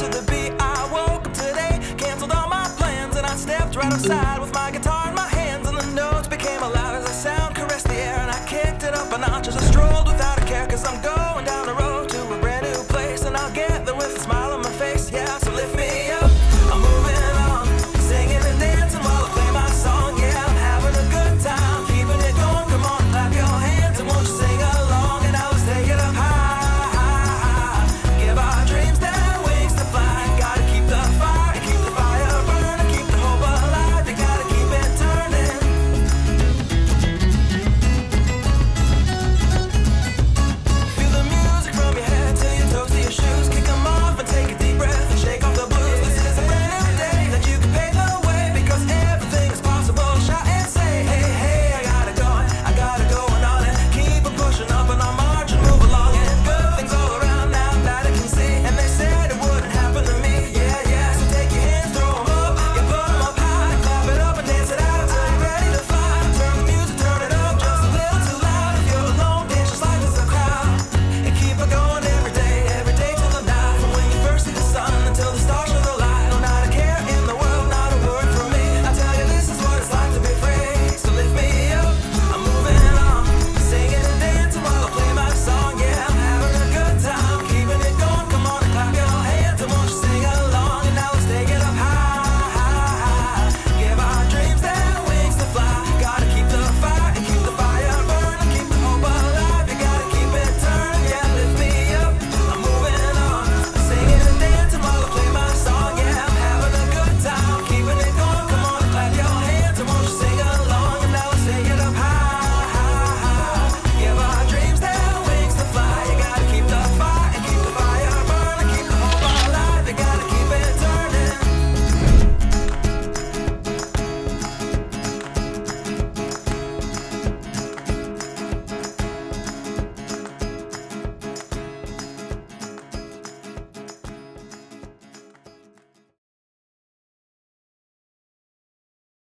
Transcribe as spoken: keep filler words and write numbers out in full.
to the beat. I woke up today, canceled all my plans, and I stepped right outside with my guitar in my hands, and the notes became loud as the sound caressed the air, and I kicked it up a notch as I strolled without a care, cause I'm going